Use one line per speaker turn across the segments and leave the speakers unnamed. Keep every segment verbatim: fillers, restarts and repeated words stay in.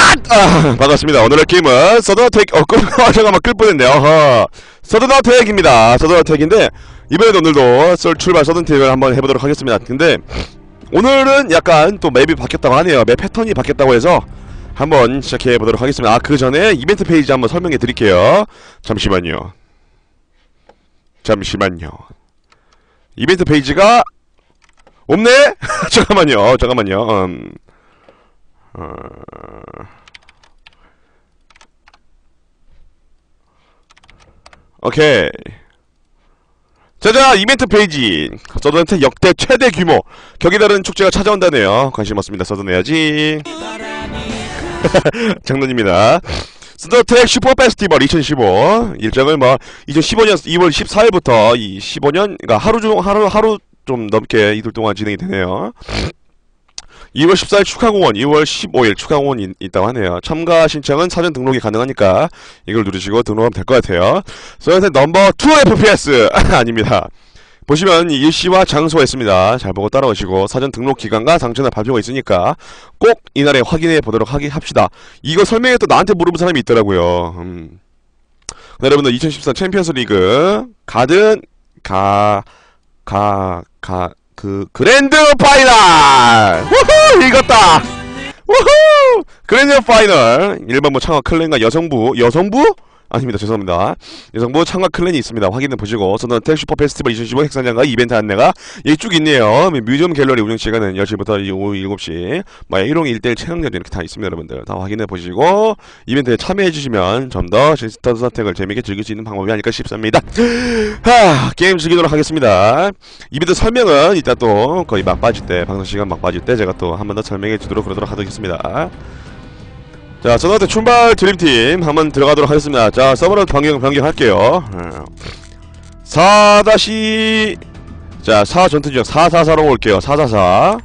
아, 반갑습니다. 오늘의 게임은 서든어택 어, 끌, 아, 잠깐만 끌 뻔했네요. 어허. 서든어택입니다. 서든어택인데 이번에도 오늘도 썰 출발 서든어택을 한번 해보도록 하겠습니다. 근데 오늘은 약간 또 맵이 바뀌었다고 하네요. 맵 패턴이 바뀌었다고 해서 한번 시작해보도록 하겠습니다. 아, 그 전에 이벤트 페이지 한번 설명해 드릴게요. 잠시만요. 잠시만요. 이벤트 페이지가 없네? 잠깐만요. 잠깐만요. 음... 어... 오케이. 자자, 이벤트 페이지. 서든어택 역대 최대 규모 격이 다른 축제가 찾아온다네요. 관심 없습니다. 서든해야지. 장난입니다. 서든어택 슈퍼 페스티벌 이천십오 일정을 뭐 이천십오 년 이월 십사일부터 이 십오 년 그러니까 하루 중 하루 하루 좀 넘게 이틀 동안 진행이 되네요. 이월 십사일 축하공원, 이월 십오일 축하공원이 있다고 하네요. 참가 신청은 사전 등록이 가능하니까 이걸 누르시고 등록하면 될 것 같아요. 서든어택 넘버 투 에프피에스 아닙니다. 보시면 일시와 장소가 있습니다. 잘 보고 따라오시고 사전 등록 기간과 당첨자 발표가 있으니까 꼭 이날에 확인해 보도록 하기 합시다. 이거 설명해 또 나한테 물어본 사람이 있더라고요. 음. 네, 여러분들 이천십사 챔피언스 리그 가든 가 가 가 그 그랜드 파이널! 우후! 읽었다! 우후! 그랜드 파이널 일반부 창업 클랜과 여성부 여성부? 아닙니다. 죄송합니다. 여성부 창과 클랜이 있습니다. 확인해 보시고 서든어택 슈퍼 페스티벌 이천십오 행사장과 이벤트 안내가 여기 쭉 있네요. 뮤지엄 갤러리 운영 시간은 열 시부터 오후 일곱 시 뭐 일용 일대일 체험전 이렇게 다 있습니다. 여러분들 다 확인해 보시고 이벤트에 참여해 주시면 좀 더 서든어택을 재미있게 즐길 수 있는 방법이 아닐까 싶습니다. 하, 게임 즐기도록 하겠습니다. 이벤트 설명은 이따 또 거의 막 빠질 때 방송 시간 막 빠질 때 제가 또 한 번 더 설명해 주도록 그러도록 하겠습니다. 자, 서든어택 출발 드림팀 한번 들어가도록 하겠습니다. 자, 서버를 변경, 변경할게요. 사 다시 자, 사 전투지역 사사사로 올게요. 사사사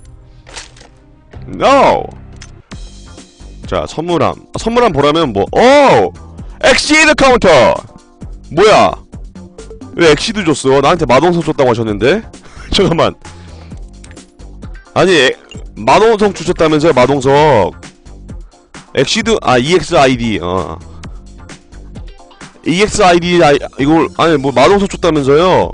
NO! 자, 선물함. 아, 선물함 보라면 뭐, 오! 엑시드 카운터! 뭐야? 왜 엑시드 줬어? 나한테 마동석 줬다고 하셨는데? 잠깐만. 아니, 에, 마동석 주셨다면서요, 마동석. 엑시드 아 이엑스아이디 어 이엑스아이디 아, 이걸 아니 뭐 마동석 줬다면서요.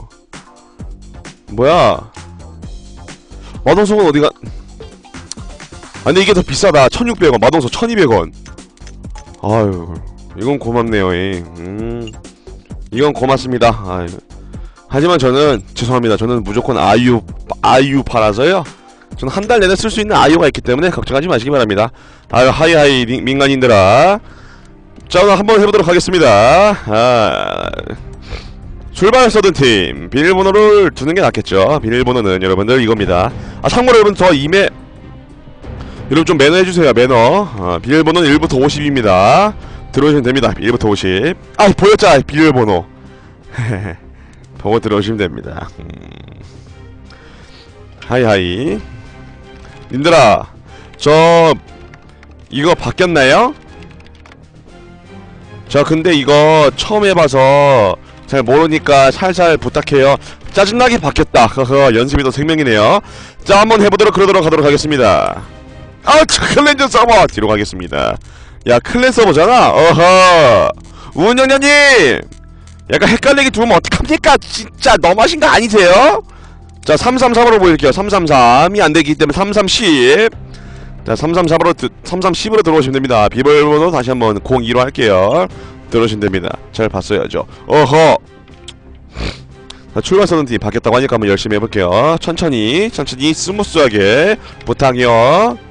뭐야 마동석은 어디가. 아니 이게 더 비싸다. 천육백 원 마동석 천이백 원. 아유 이건 고맙네요. 음 이건 고맙습니다. 아유. 하지만 저는 죄송합니다. 저는 무조건 아이유 아이유 팔아서요. 저는 한 달 내내 쓸 수 있는 아이유가 있기 때문에 걱정하지 마시기 바랍니다. 아유 하이하이 민, 민간인들아. 자 오늘 한번 해보도록 하겠습니다. 아, 출발 서든팀 비밀번호를 두는게 낫겠죠. 비밀번호는 여러분들 이겁니다. 아 참고로 여러분 저 이메 여러분 좀 매너 해주세요. 매너. 아, 비밀번호는 일부터 오십입니다 들어오시면 됩니다. 일부터 오십. 아 보였잖아 비밀번호. 보고 들어오시면 됩니다. 음. 하이하이 님들아 저 이거 바뀌었나요? 저 근데 이거 처음 해봐서 잘 모르니까 살살 부탁해요. 짜증나게 바뀌었다. 허허 연습이 더 생명이네요. 자 한번 해보도록 그러도록 하도록 하겠습니다. 아 클랜저 서버 뒤로 가겠습니다. 야 클랜 서버잖아. 어허 운영자님 약간 헷갈리게 두면 어떡합니까? 진짜 너무하신 거 아니세요? 자 삼삼삼으로 보일게요. 삼삼삼이 안되기 때문에 삼삼십. 자 삼삼삼으로 삼삼십으로 들어오시면 됩니다. 비밀번호 다시 한번 공이로 할게요. 들어오시면 됩니다. 잘 봤어야죠. 어허 자 출발 서든팀 바뀌었다고 하니까 한번 열심히 해볼게요. 천천히 천천히 스무스하게 부탁이요.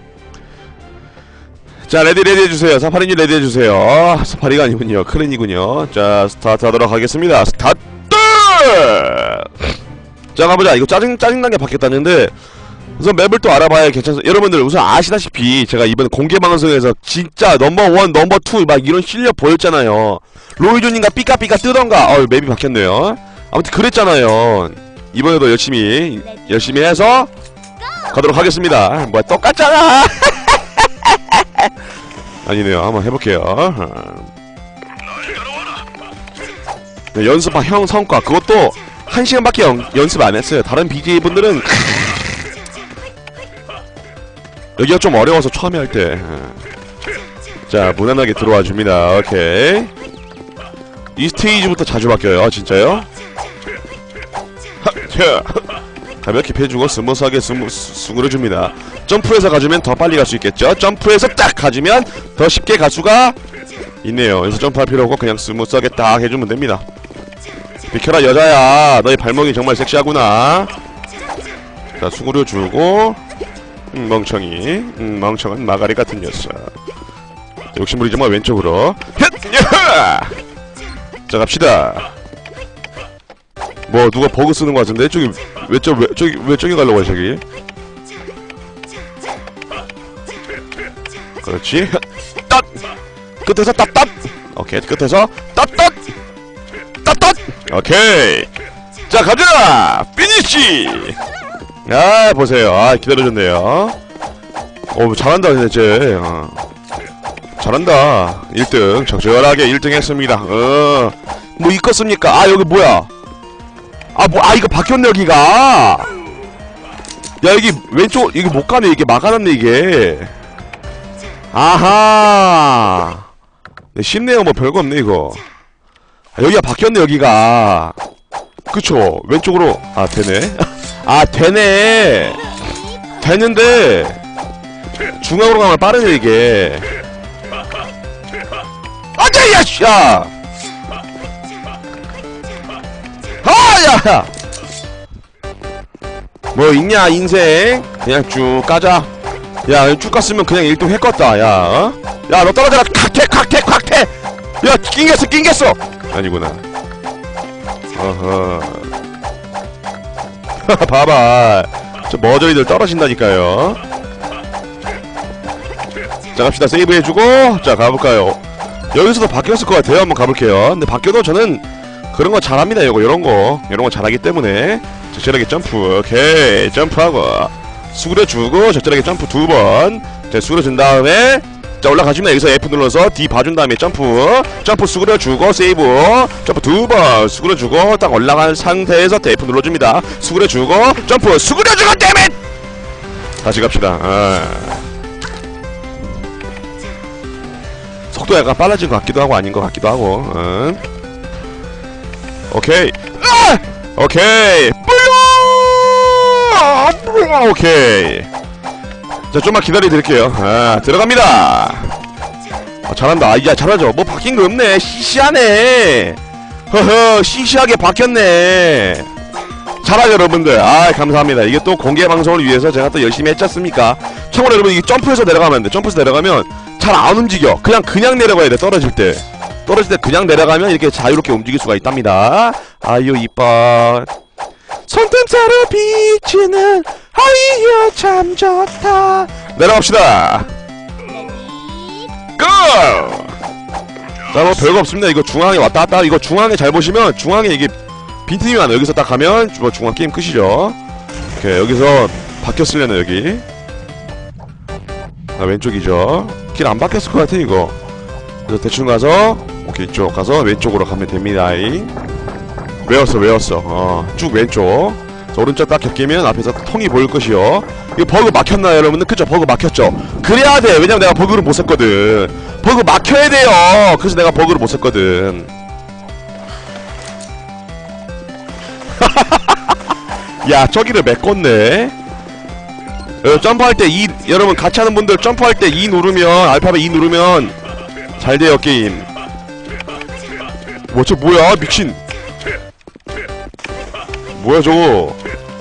자 레디 레디 해주세요. 사파리님 레디 해주세요. 사파리가 아니군요. 클랜이군요. 자 스타트 하도록 하겠습니다. 스타트! 자 가보자. 이거 짜증, 짜증나게 바뀌었다는데 우선 맵을 또 알아봐야 괜찮아. 여러분들 우선 아시다시피 제가 이번 공개방송에서 진짜 넘버원, 넘버투 막 이런 실력 보였잖아요. 로이조님과 삐까삐까 뜨던가. 어우 맵이 바뀌었네요. 아무튼 그랬잖아요. 이번에도 열심히 열심히 해서 가도록 하겠습니다. 뭐야 똑같잖아. 아니네요. 한번 해볼게요. 네, 연습한 형 성과 그것도 한 시간밖에 연, 연습 안 했어요. 다른 비제이분들은 여기가 좀 어려워서 처음에 할 때 자, 무난하게 들어와 줍니다. 오케이. 이 스테이지부터 자주 바뀌어요. 아, 진짜요? 하, 가볍게 패주고 스무스하게 스무, 수그려줍니다. 점프해서 가주면 더 빨리 갈 수 있겠죠? 점프해서 딱 가주면 더 쉽게 갈 수가 있네요. 그래서 점프할 필요 없고 그냥 스무스하게 딱 해주면 됩니다. 비켜라 여자야, 너의 발목이 정말 섹시하구나. 자, 수그려주고 음, 멍청이 음, 멍청한 마가리 같은 녀석. 욕심부리지마. 왼쪽으로. 자, 갑시다. 뭐 누가 버그 쓰는 거 같은데? 저기 왜 저 왜 저기 왜 저기 가려고 해 저기? 그렇지. 떳! 끝에서 떳떳! 오케이, 끝에서 떳떳! 떳떳! 오케이. 자, 가자! 피니쉬! 아, 보세요. 아, 기다려줬네요. 어, 잘한다, 진짜. 어. 잘한다. 일 등. 적절하게 일 등 했습니다. 어. 뭐, 이껐습니까? 아, 여기 뭐야? 아, 뭐, 아, 이거 바뀌었네, 여기가! 야, 여기 왼쪽, 이게 못 가네, 이게 막아놨네, 이게. 아하! 네, 쉽네요, 뭐, 별거 없네, 이거. 아, 여기가 바뀌었네, 여기가. 그쵸? 왼쪽으로. 아, 되네. 아, 되네. 되는데 중앙으로 가면 빠르네 이게. 안돼! 야! 야! 아! 야! 뭐 있냐 인생. 그냥 쭉 가자. 야, 쭉 갔으면 그냥 일 등 했겠다. 야, 어? 야, 너 떨어져라. 칵퇴 칵퇴 칵퇴. 야, 낑겼어 낑겼어. 아니구나. 어허. 봐봐, 저 머저리들 떨어진다니까요. 자, 갑시다. 세이브 해주고. 자, 가볼까요? 여기서도 바뀌었을 것 같아요. 한번 가볼게요. 근데 바뀌어도 저는 그런 거 잘합니다. 요거 요런거 요런거 잘하기 때문에. 적절하게 점프. 오케이, 점프하고 수그려주고 적절하게 점프 두번. 자, 수그려준 다음에 자, 올라가시면 여기서 에프 눌러서 D 봐준 다음에 점프. 점프 수그려주고 세이브. 점프 두번 수그려주고 딱 올라간 상태에서 에프 눌러줍니다. 수그려주고 점프 수그려주고 댐잇! 다시 갑시다. 아. 속도 약간 빨라진 것 같기도 하고 아닌 것 같기도 하고. 응. 오케이. 아! 오케이. 블루! 오케이. 자, 좀만 기다려드릴게요. 아, 들어갑니다. 아, 잘한다. 아, 야, 잘하죠. 뭐 바뀐 거 없네. 시시하네. 허허, 시시하게 바뀌었네. 잘하죠, 여러분들. 아, 감사합니다. 이게 또 공개 방송을 위해서 제가 또 열심히 했지 않습니까? 참고로 여러분, 이게 점프해서 내려가면 안 돼. 점프해서 내려가면 잘 안 움직여. 그냥 그냥 내려가야 돼. 떨어질 때. 떨어질 때 그냥 내려가면 이렇게 자유롭게 움직일 수가 있답니다. 아유, 이뻐. 손등자로 비치는 하이야 참 좋다. 내려갑시다. 고! 자, 뭐 별거 없습니다. 이거 중앙에 왔다 갔다. 이거 중앙에 잘 보시면 중앙에 이게 빈틈이 많아. 여기서 딱 가면 뭐 중앙 게임 끝이죠. 오케이, 여기서 바뀌었으려나 여기. 아, 왼쪽이죠. 길 안 바뀌었을 것 같아 이거. 그래서 대충 가서 오케이, 이쪽 가서 왼쪽으로 가면 됩니다. 외웠어 외웠어. 어, 쭉 왼쪽. 자, 오른쪽 딱 겹기면 앞에서 통이 보일 것이요. 이거 버그 막혔나요 여러분들? 그쵸, 버그 막혔죠. 그래야 돼. 왜냐면 내가 버그를 못 썼거든. 버그 막혀야 돼요. 그래서 내가 버그를 못 썼거든. 야, 저기를 메꿨네. 어, 점프할 때 이, 여러분 같이 하는 분들 점프할 때 이 누르면, 알파벳 이 누르면 잘 돼요 게임. 뭐 저 뭐야 미친. 뭐야 저거.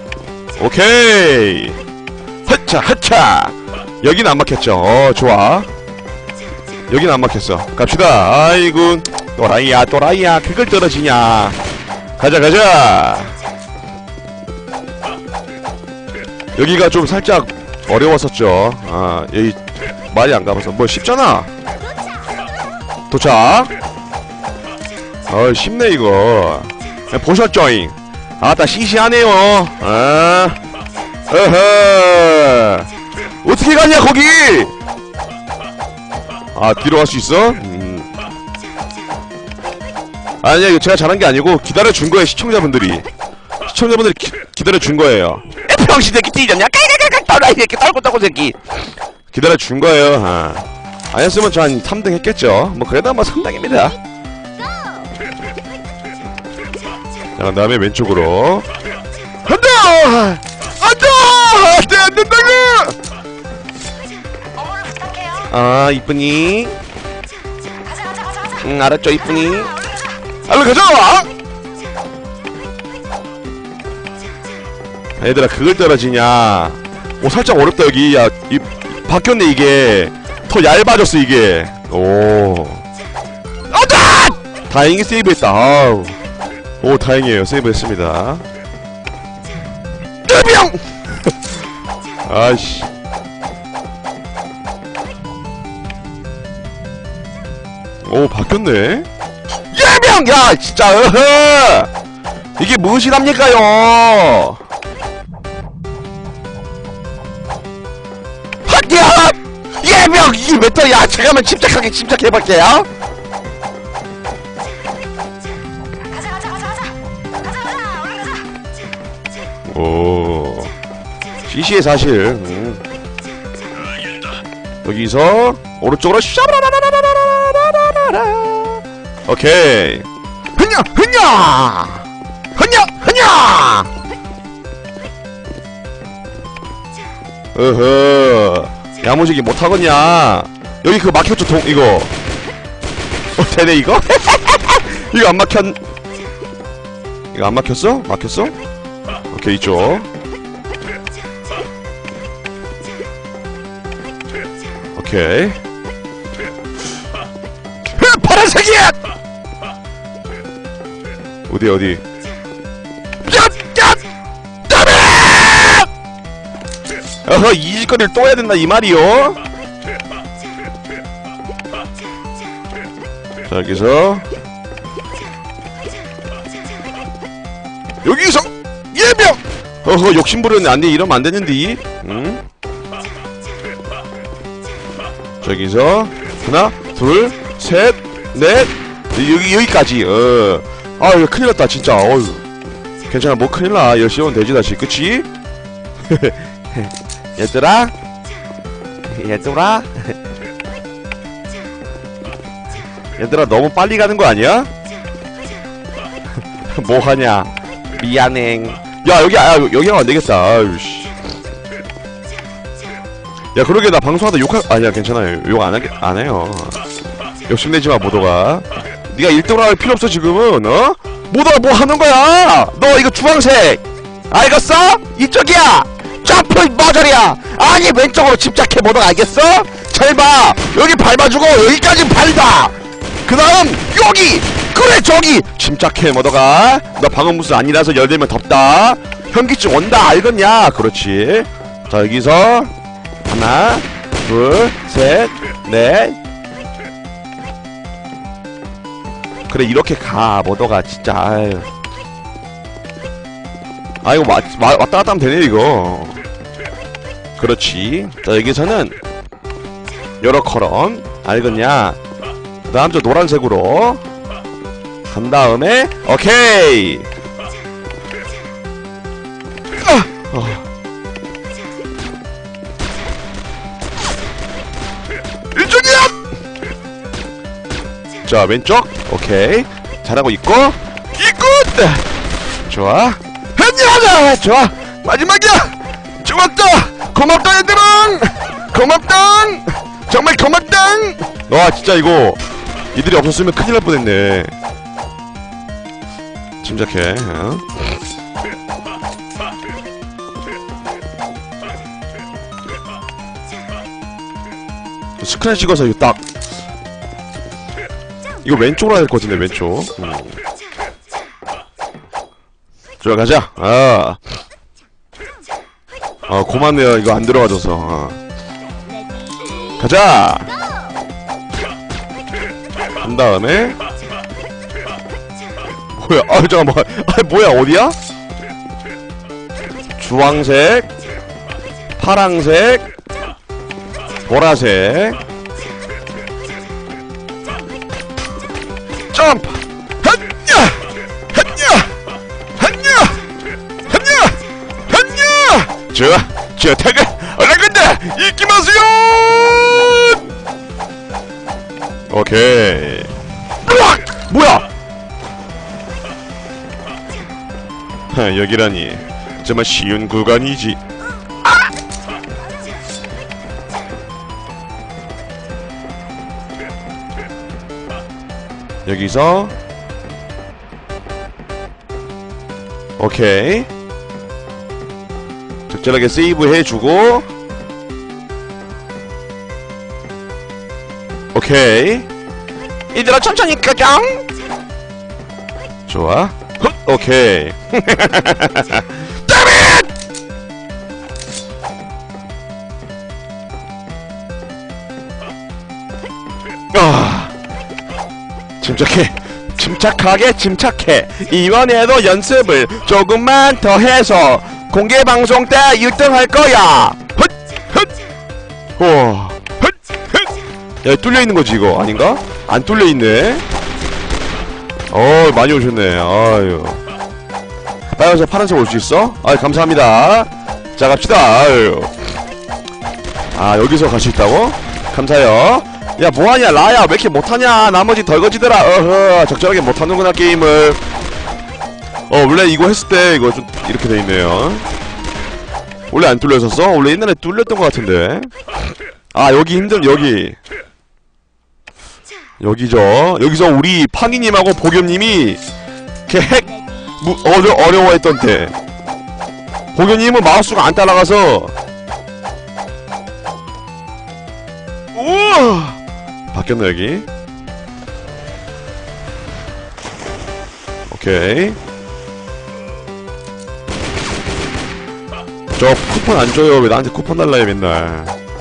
오케이. 하차 하차. 여긴 안 막혔죠. 어, 좋아. 여긴 안 막혔어. 갑시다. 아이고 또라이야 또라이야. 그걸 떨어지냐. 가자 가자. 여기가 좀 살짝 어려웠었죠. 아, 여기 많이 안 가봐서. 뭐 쉽잖아. 도착. 어, 쉽네 이거. 보셨죠잉? 아따 시시하네요. 아, 어허. 어떻게 갔냐 거기? 아, 뒤로 갈 수 있어? 음. 아니야, 이거 제가 잘한 게 아니고 기다려준 거예요. 시청자분들이 시청자분들이 기, 기다려준 거예요. 병신 새끼 뒤졌냐? 깔깔깔깔 떨어 이 새끼. 떨고 떨고 새끼. 기다려준 거예요. 아, 아니었으면 저 한 삼 등 했겠죠. 뭐 그래도 뭐 삼 등입니다. 자, 그 다음에 왼쪽으로 한다! 안다! 안돼 안된다고! 아 이쁜이. 응 알았죠 이쁜이. 얼른 가자! 얘들아 그걸 떨어지냐. 오 살짝 어렵다 여기. 야 이 바뀌었네 이게. 더 얇아졌어 이게. 오 안다! 다행히 세이브했다. 아우. 오 다행이에요 세이브했습니다. 뚜병! 아이씨. 오 바뀌었네. 예명! 야 진짜 어허! 이게 무엇이랍니까요? 헛야! 예명! 이게 왜 또? 야 잠깐만 침착하게 침착해볼게요. 오 씨씨의 사실. 음. 여기서 오른쪽으로 샤라라라라라라라라라. 오케이. 흐냐 흐냐 흐냐 흐냐. 어허 야무지게 못하겠냐. 여기 그거 막혔죠 동 이거. 어 되네 이거. 이거 안 막혔. 이거 안 막혔어? 막혔어? 오케이 이쪽. 오케이. 파란색이야! 어디 어디? 어허 이 짓거리를 또 해야 된다 이 말이요. 자 여기서 여기서 예명! 어허 욕심부렸네. 안돼 이러면 안되는데. 응? 저기서 하나 둘 셋 넷 여기 여기까지. 어. 아 이거 큰일났다 진짜. 어휴. 괜찮아 뭐 큰일나. 열심히 하면 되지 다시. 그치? 얘들아 얘들아 얘들아 너무 빨리 가는 거 아니야? 뭐하냐 미안해. 야 여기 아 여기 하면 안되겠다. 아유씨. 야 그러게 나 방송하다 욕할 아니야 괜찮아요. 욕 안하게 안해요. 욕심내지마 모도가. 니가 일 등으로 할 필요 없어 지금은. 어? 모도가 뭐 하는거야. 너 이거 주황색 알겠어? 이쪽이야. 점프 머저리야. 아니 왼쪽으로 집착해 모도가 알겠어? 잘봐 여기 밟아주고 여기까지 밟아. 그 다음 여기 그래 저기 침착해 모도가. 너 방음 무스 아니라서 열들면 덥다. 현기증 온다 알겠냐. 그렇지. 자 여기서 하나 둘 셋 넷. 그래 이렇게 가 모도가 진짜. 아유. 아 이거 와, 와, 왔다 갔다 하면 되네 이거. 그렇지. 자 여기서는 여러 컬럼 알겠냐. 그 다음 저 노란색으로 간 다음에 오케이. 아! 어. 이쪽이야. 자 왼쪽 오케이 잘하고 있고 이굿. 좋아 했냐. 좋아 마지막이야. 좋았다. 고맙다 얘들아. 고맙다. 정말 고맙다. 와 진짜 이거 이들이 없었으면 큰일 날 뻔했네. 침착해. 어? 스크린 찍어서 이거 딱 이거 왼쪽으로 해야 될 것 같은데 왼쪽. 음. 들어가자. 아, 아 고맙네요 이거 안 들어가줘서. 어. 가자. 한 다음에 뭐야? 아 잠깐만. 아 뭐야 어디야? 주황색, 파랑색, 보라색. 점프! 핫냐! 핫냐! 핫냐! 핫냐! 핫냐! 좋아! 좋아! 타가! 얼른 간다! 잊지 마세요! 오케이. 으악! 뭐야? 하, 여기라니. 정말 쉬운 구간이지. 아! 여기서 오케이. 적절하게 세이브 해주고 오케이. 이들아 천천히 가장. 좋아. 헛! 오케이. 다밋! 아, 침착해. 침착하게 침착해. 이번에도 연습을 조금만 더 해서 공개 방송 때 일 등 할 거야. 헛! 헛! 와. 헛! 헛! 야, 뚫려 있는 거지 이거 아닌가? 안 뚫려 있네. 어, 많이 오셨네. 아유. 빨간색, 파란색 올 수 있어? 아, 감사합니다. 자, 갑시다. 아유. 아, 여기서 갈 수 있다고? 감사해요. 야, 뭐하냐, 라야. 왜 이렇게 못하냐. 나머지 덜거지더라. 어허, 적절하게 못하는구나, 게임을. 어, 원래 이거 했을 때 이거 좀 이렇게 돼 있네요. 원래 안 뚫렸었어? 원래 옛날에 뚫렸던 것 같은데. 아, 여기 힘들, 여기. 여기죠. 여기서 우리 팡이님하고 보겸님이 개 핵, 무, 어려, 어려워했던 때. 보겸님은 마우스가 안 따라가서. 우와! 바뀌었나, 여기? 오케이. 저 쿠폰 안 줘요. 왜 나한테 쿠폰 달라 해, 맨날.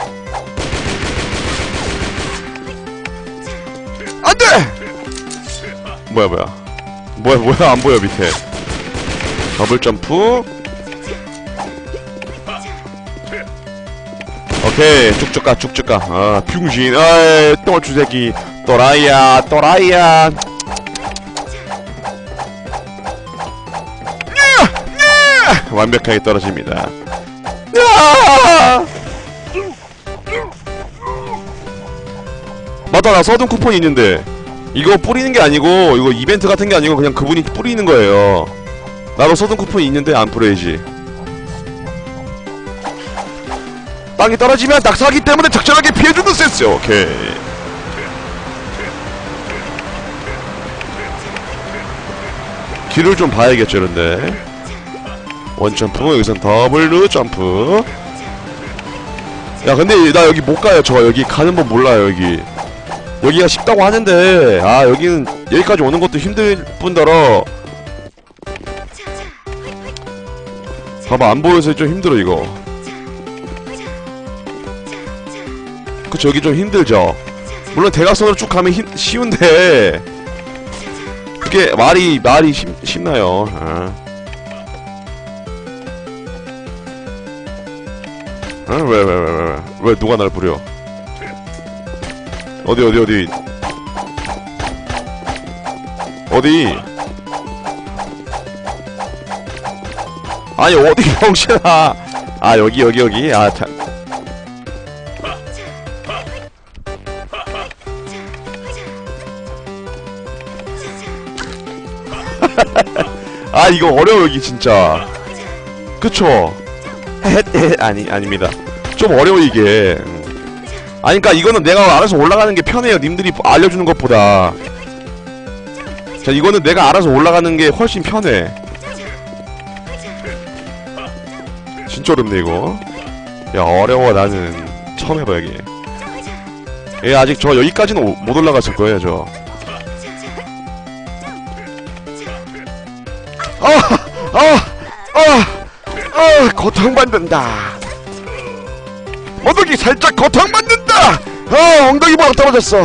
안 돼! 뭐야, 뭐야. 뭐야, 뭐야, 안 보여, 밑에. 더블 점프. 오케이, 쭉쭉 가, 쭉쭉 가. 아, 병신. 아이, 똥얼추 새끼. 또라이야, 또라이야. 완벽하게 떨어집니다. 맞다, 나 서든 쿠폰이 있는데 이거 뿌리는 게 아니고 이거 이벤트 같은 게 아니고 그냥 그분이 뿌리는 거예요. 나도 서든 쿠폰이 있는데 안 뿌려야지. 땅이 떨어지면 낙사하기 때문에 적절하게 피해주는 센스. 오케이. 길을 좀 봐야겠죠, 이런데. 원점프, 여기선 더블 점프. 야, 근데 나 여기 못 가요. 저 여기 가는 법 몰라요. 여기 여기가 쉽다고 하는데, 아, 여기는 여기까지 오는 것도 힘들 뿐더러 봐봐, 안 보여서 좀 힘들어 이거. 그쵸, 여기 좀 힘들죠. 물론 대각선으로 쭉 가면 힘, 쉬운데 그게 말이 말이 쉽, 쉽나요? 아. 어? 왜, 왜, 왜, 왜, 왜, 왜, 누가 날 부려? 어디, 어디, 어디? 어디? 아니, 어디, 병신아! 아, 여기, 여기, 여기. 아, 참. 아, 이거 어려워, 여기, 진짜. 그쵸? 아니, 아닙니다. 좀 어려워 이게. 아니, 그니까 이거는 내가 알아서 올라가는 게 편해요. 님들이 알려주는 것보다. 자, 이거는 내가 알아서 올라가는 게 훨씬 편해. 진짜 어렵네 이거. 야, 어려워. 나는 처음 해봐 여기. 얘 아직 저 여기까지는 오, 못 올라갔을 거예요 저. 아! 아! 아! 아, 고통받는다. 엉덩이 살짝 고통받는다. 아, 엉덩이 막 떨어졌어.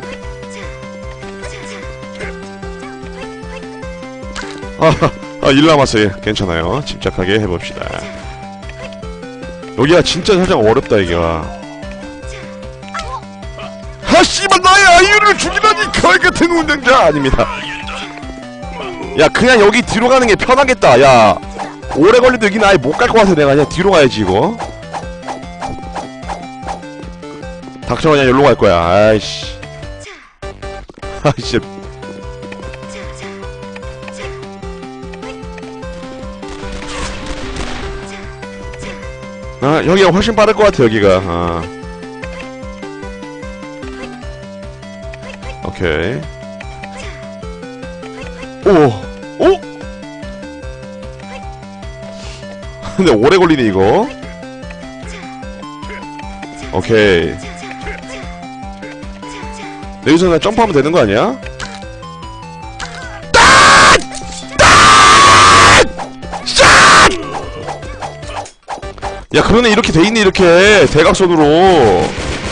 아, 아, 일 남았어요. 괜찮아요. 침착하게 해봅시다. 여기가 진짜 살짝 어렵다 이게가. 아, 씨발, 나의 아이유를 죽이다니 거의 같은 운전자. 아닙니다. 야, 그냥 여기 뒤로 가는 게 편하겠다. 야, 오래 걸리도 여기는 아예 못 갈 것 같아. 내가 그냥 뒤로 가야지 이거. 닥쳐, 그냥 여기로 갈 거야. 아이씨. 아 진짜. 아 여기가 훨씬 빠를 것 같아 여기가. 아. 오케이. 오! 오! 근데 오래 걸리네 이거. 오케이. 여기서 그냥 점프하면 되는 거 아니야? 야 그러네 이렇게 돼있네 이렇게 대각선으로.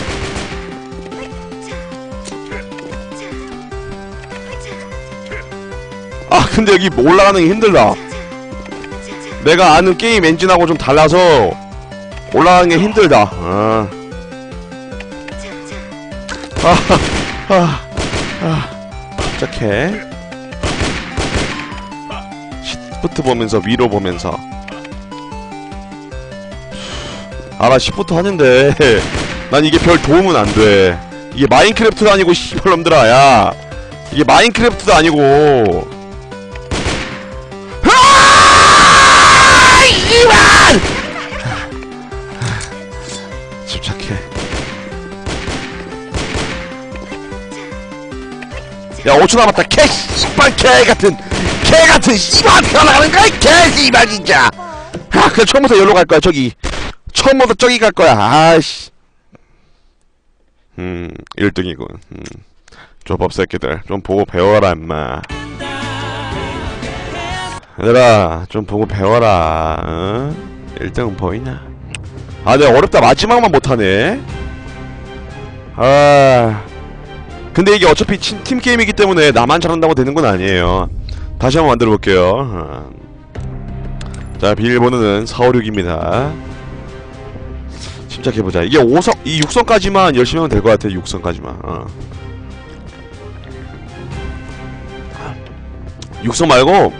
아 근데 여기 올라가는 게 힘들다. 내가 아는 게임 엔진하고 좀 달라서 올라가는 게 힘들다. 아. 아, 아, 아, 착해. 시프트 보면서 위로 보면서. 알아 시프트 하는데 난 이게 별 도움은 안 돼. 이게 마인크래프트도 아니고 씨발놈들아 야. 이게 마인크래프트도 아니고. 침착해. 야 오 초 남았다. 개 씨발 개 같은 개 같은 씨발 어떻게 올라가는 거야 개 씨발 진짜. 아 그냥 처음부터 여기로 갈 거야 저기. 처음부터 저기 갈 거야. 아이씨. 음 일 등이군. 음 조밥 새끼들 좀 보고 배워라 임마. 얘들아 좀 보고 배워라. 어? 일 등은 보이나? 아 내가 어렵다 마지막만 못하네. 아 근데 이게 어차피 친, 팀게임이기 때문에 나만 잘한다고 되는 건 아니에요. 다시 한번 만들어 볼게요. 어. 자 비밀번호는 사오육입니다. 침착해보자. 이게 오 선, 이 육 선까지만 열심히 하면 될 것 같아. 육 선까지만. 어. 육 선 말고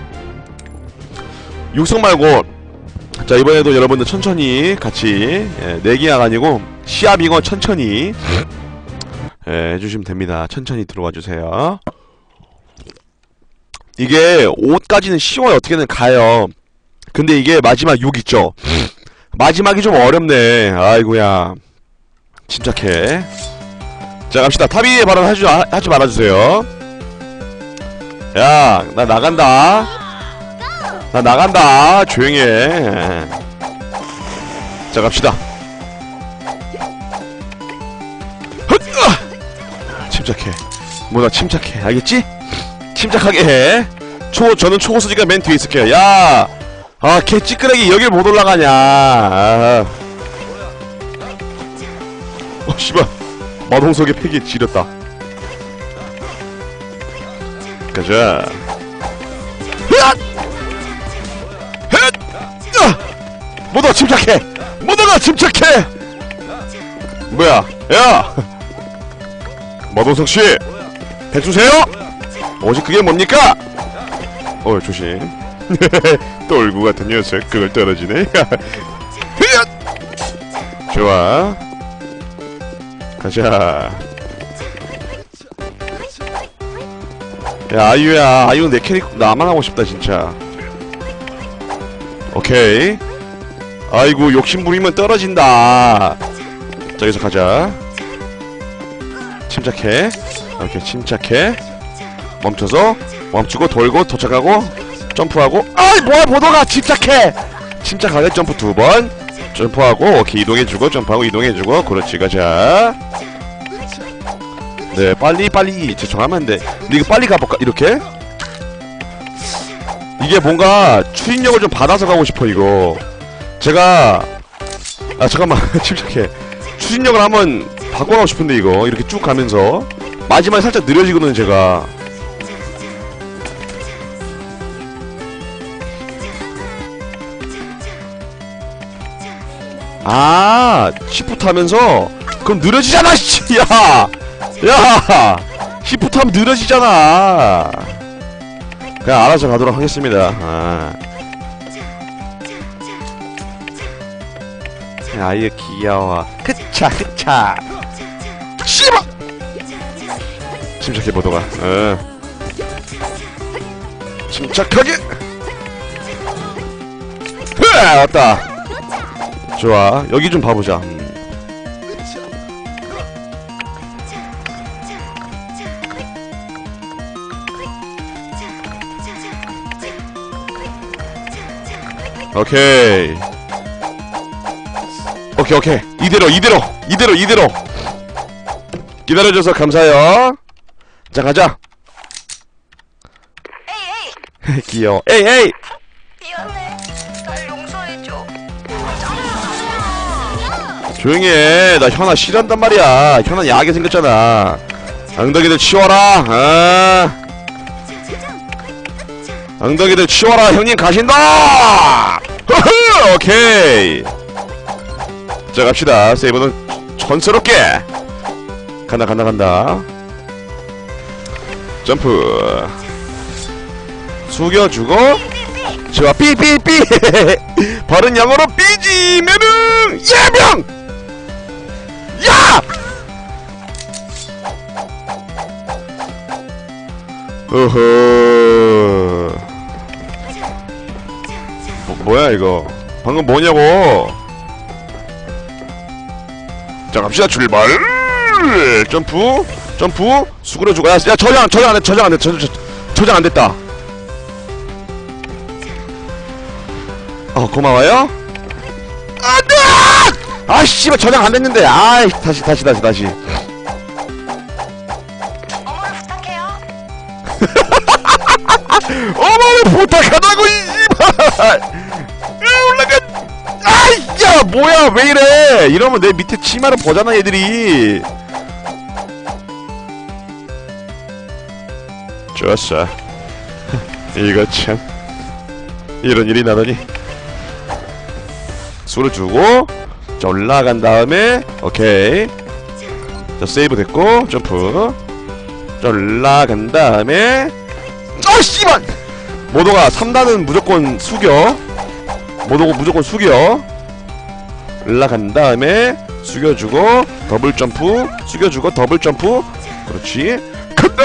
육 선 말고 자 이번에도 여러분들 천천히 같이 예, 내기가 아니고 시합이건 천천히 예, 해주시면 됩니다. 천천히 들어와 주세요. 이게 오까지는 쉬워요. 어떻게든 가요. 근데 이게 마지막 육 있죠. 마지막이 좀 어렵네. 아이고야. 침착해. 자 갑시다. 탑이의 발언 하지, 하지 말아주세요. 야 나 나간다. 나 나간다. 조용해. 자 갑시다. 침착해. 뭐나 침착해. 알겠지? 침착하게 해. 초 저는 초고수지가 맨 뒤에 있을게요. 야 아, 개 찌끄레기 여길 못 올라가냐. 아. 어, 씨발. 마동석의 팩이 지렸다. 가자. 으앗! 으앗! 모두 침착해! 모두가 침착해! 뭐야? 야! 마동석씨! 팩 주세요! 어제 그게 뭡니까? 어, 조심. 똘구 같은 녀석 그걸 떨어지네. 좋아. 가자. 야 아유야 아유 내 캐릭터 나만 하고 싶다 진짜. 오케이. 아이고 욕심 부리면 떨어진다. 자 여기서 가자. 침착해. 오케이 침착해. 멈춰서 멈추고 돌고 도착하고 점프하고. 아이 뭐야 보도가. 침착해. 침착하게 점프 두 번 점프하고 오케이 이동해주고 점프하고 이동해주고. 그렇지 가자. 네 빨리 빨리 죄송하면 안돼. 근데 이거 빨리 가볼까 이렇게? 이게 뭔가 추진력을 좀 받아서 가고 싶어 이거. 제가 아 잠깐만 침착해. 추진력을 한번 바꿔가고 싶은데 이거 이렇게 쭉 가면서 마지막에 살짝 느려지거든 제가. 아 시프트 하면서 그럼 느려지잖아 씨. 야! 야! 시프트 하면 느려지잖아. 그냥 알아서 가도록 하겠습니다. 아. 아유 귀여워. 그차 그차 씨발 침착해 보도가. 어. 침착하게. 흐 왔다. 좋아. 여기 좀 봐보자. 음. 오케이. 오케이 오케이. 이대로 이대로 이대로 이대로. 기다려줘서 감사해요. 자 가자.
에이 에이.
귀여워. 에이 에이.
미안해. 날 용서해줘.
조용히 해. 나 현아 싫어한단 말이야. 현아 야하게 생겼잖아. 엉덩이들 치워라. 아. 엉덩이들 치워라. 형님 가신다. 허허. 오케이. 자 갑시다. 세이브는 촌스럽게 간다 간다 간다. 점프 숙여주고 좋아. 삐삐삐. 바른 영어로 삐지 면은 예명. 야! 어허. 뭐, 뭐야 이거 방금 뭐냐고. 자 갑시다. 출발. 점프 점프 수그려주고. 야, 야 저장 저장 안돼 저장 안돼 저, 저, 저장 안됐다. 어 고마워요. 안돼. 아 씨발 저장 안됐는데. 아이 다시 다시 다시 다시.
어머를 부탁해요.
어머를 부탁하다고 이발. 올라가. 아이 야 뭐야 왜 이래. 이러면 내 밑에 치마를 보잖아 얘들이. 좋았어. 이거 참 이런 일이 나더니. 수를 주고 자 올라간 다음에 오케이. 자 세이브 됐고 점프. 자 올라간 다음에 아 씨발. 모도가 삼 단은 무조건 숙여. 모도가 무조건 숙여. 올라간 다음에 숙여주고 더블 점프 숙여주고 더블 점프. 그렇지. 간다.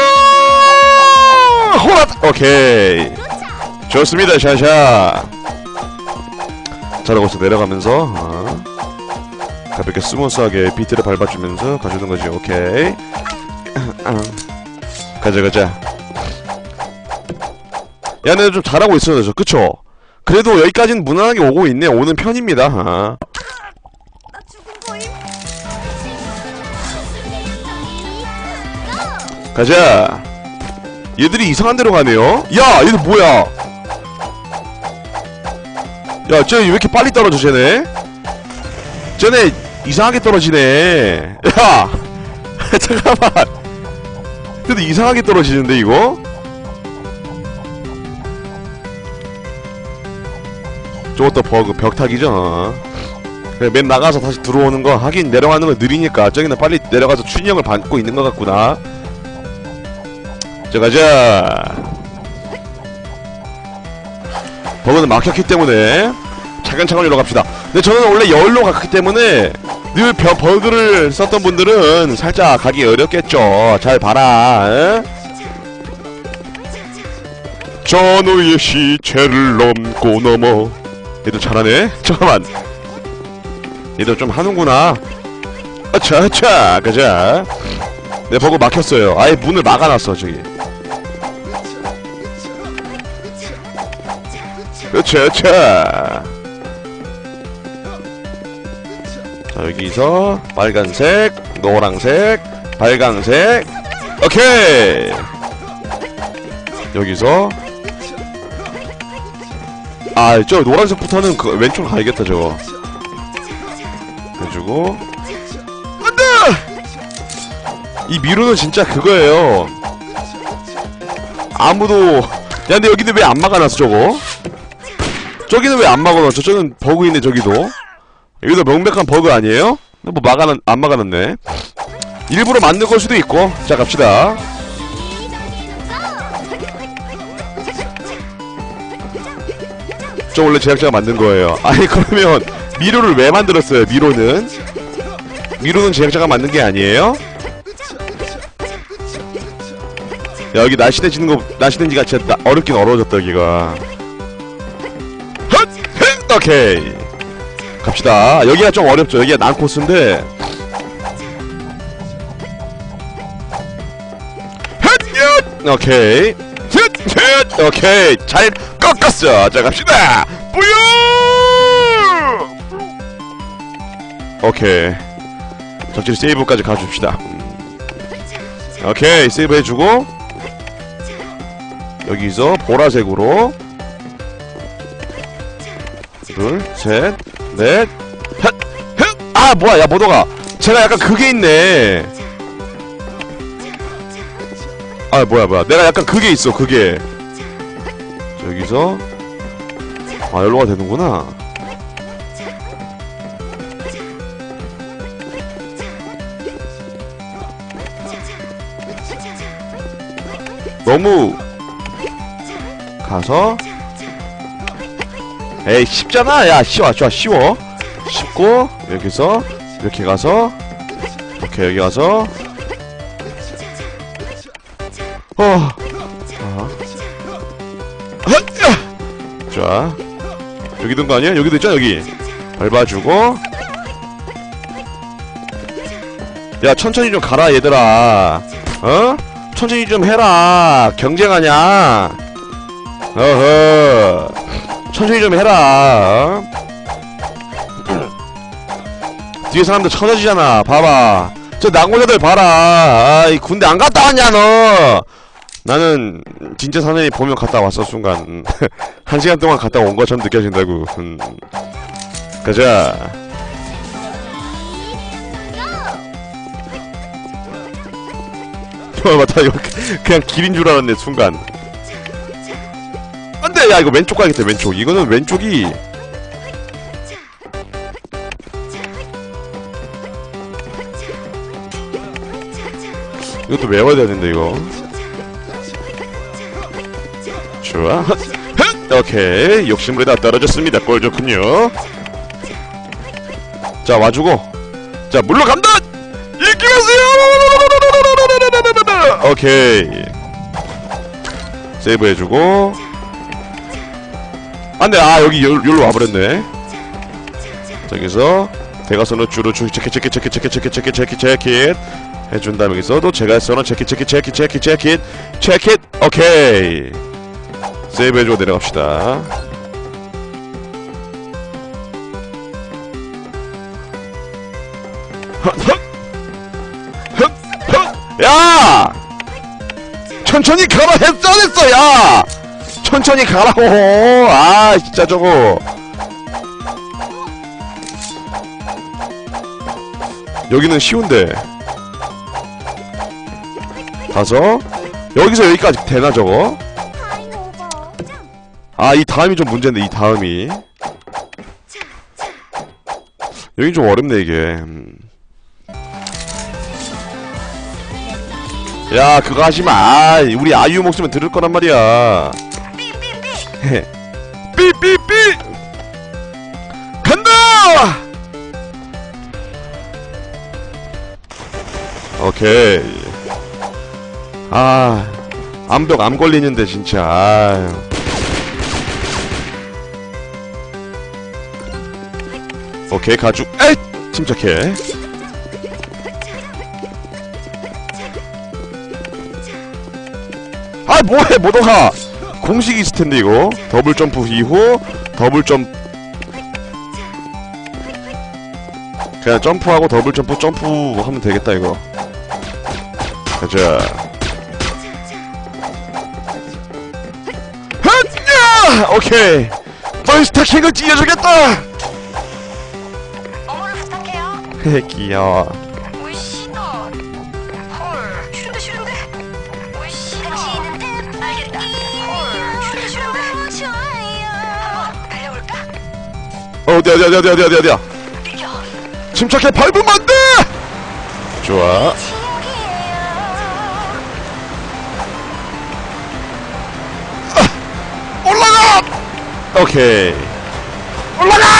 호라. 오케이 좋습니다. 샤샤 잘하고 있어. 내려가면서 어. 가볍게 스무스하게 비트를 밟아주면서 가주는 거지. 오케이. 가자 가자. 야 내가 좀 잘하고 있어요 저. 그쵸? 그래도 여기까지는 무난하게 오고 있네. 오는 편입니다. 아.
나 죽은 거임?
가자. 얘들이 이상한 데로 가네요. 야 얘들 뭐야. 야 쟤 왜 이렇게 빨리 떨어져 쟤네. 쟤네 이상하게 떨어지네. 야 잠깐만. 근데 이상하게 떨어지는데 이거? 저것도 버그 벽타기죠. 그래, 맨 나가서 다시 들어오는 거. 하긴 내려가는 거 느리니까 저기는 빨리 내려가서 춘형을 받고 있는 것 같구나. 자 가자. 버그는 막혔기 때문에 차근차근 올라갑시다. 근데 저는 원래 여울로 갔기 때문에 늘 벼, 버그를 썼던 분들은 살짝 가기 어렵겠죠. 잘 봐라. 에? 전우의 시체를 넘고 넘어. 얘들 잘하네. 잠깐만. 얘들 좀 하는구나. 아차 아차 가자. 내 버그 막혔어요. 아예 문을 막아놨어 저기. 아차 아차. 자 여기서 빨간색 노란색 빨강색. 오케이. 여기서 아 저 노란색부터는 그 왼쪽 가야겠다 저거. 해주고 안돼. 이 미로는 진짜 그거예요. 아무도. 야 근데 여기는 왜 안 막아놨어 저거? 저기는 왜 안 막아놨어? 저쪽은 버그 있네 저기도. 여기도 명백한 버그 아니에요? 뭐 막아놨 안 막아놨네. 일부러 만든 걸 수도 있고. 자 갑시다. 저 원래 제작자가 만든 거예요. 아니 그러면 미로를 왜 만들었어요? 미로는 미로는 제작자가 만든 게 아니에요? 야, 여기 날씬해지는 거, 날씬해지가 진짜 나, 어렵긴 어려워졌다, 여기가. 헛! 헛! 오케이. 갑시다. 여기가 좀 어렵죠. 여기가 난 코스인데. 헛! 오케이. 헛! 헛! 오케이. 잘 꺾었어. 자, 갑시다. 뿌요! 오케이. 적절히 세이브까지 가줍시다. 오케이. 세이브 해주고. 여기서 보라색으로. 둘, 셋, 넷, 헛! 헛! 아, 뭐야. 야, 모더가. 제가 약간 그게 있네. 아, 뭐야, 뭐야. 내가 약간 그게 있어, 그게. 여기서. 아, 여기로 가 되는구나. 너무 가서 에이 쉽잖아. 야 쉬워 쉬워 쉬워 쉽고 여기서 이렇게 가서 이렇게 여기 가서 어 아. 자 여기 든 거 아니야? 여기도 있잖아. 여기 밟아주고 야 천천히 좀 가라 얘들아. 어? 천천히 좀 해라. 경쟁하냐? 어허. 천천히 좀 해라. 어? 뒤에 사람들 쳐져지잖아. 봐봐. 저 낙오자들 봐라. 아이 군대 안 갔다 왔냐 너? 나는 진짜 사내이 보면 갔다 왔어 순간. 한 시간 동안 갔다 온 것처럼 느껴진다고. 음. 가자. 어, 맞다. 이거 그냥 길인 줄 알았네 순간. 안돼. 야 이거 왼쪽 가야겠다. 왼쪽. 이거는 왼쪽이 이것도 외워야 되는데 이거. 좋아. 오케이. 욕심부리다 떨어졌습니다. 꼴 좋군요. 자 와주고. 자 물러간다. 이기면서요. 오케이. 세이브 해주고. 안돼. 아 여기 여, 여기로 와버렸네. 저기서 대가서는 주로 주 체크 체크 체크 체크 체크 체크 체크 체크 해준 다음에 여기서도 제가 써는 체크 체크 체크 체크 체크 체크. 오케이. 세이브 해주고 내려갑시다. 야! 천천히 가라 했어 안 했어. 야! 천천히 가라고. 아 진짜 저거. 여기는 쉬운데. 가서 여기서 여기까지 되나 저거? 아 이 다음이 좀 문제인데. 이 다음이 여긴 좀 어렵네 이게. 음. 야 그거 하지마. 아, 우리 아이유 목소리만 들을 거란 말이야. 삐삐삐 간다. 오케이. 아 암벽 암 걸리는데 진짜. 아유. 오케이 가죽. 에이 침착해. 아 뭐해 모더가. 공식이 있을텐데 이거. 더블 점프 이후 더블 점 그냥 점프하고 더블 점프 점프 하면 되겠다 이거. 가자. 헛야! 오케이. 너희 스타킹을 찢어주겠다.
어머를 부탁해요.
헤헤 귀여워.
울씨다. 헐. 싫은데 싫은데. 울씨. 당신은 듯 알겠다. 헐. 싫은데 싫은데. 좋아요. 한번 달려볼까?
어, 어디 어디 어디 어디 어디 어디야.
비켜.
침착해. 밟으면 안 돼. 좋아. 올라가. 오케이. 올라가.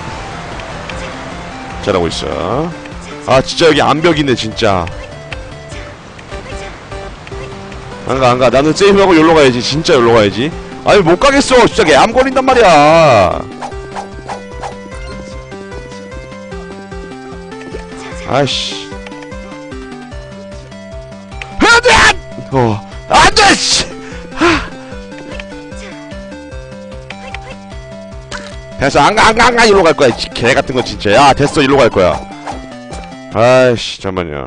잘하고 있어. 아 진짜 여기 암벽이네 진짜. 안가 안가. 나는 세이브하고 여기로 가야지. 진짜 여기로 가야지. 아니 못 가겠어. 진짜 개암 걸린단 말이야. 아이씨. 안돼. 어 안돼. 씨. 됐어. 안가 안가 안가. 이리로 갈 거야. 개 같은 거 진짜. 야 됐어. 이리로 갈 거야. 아이씨 잠만요.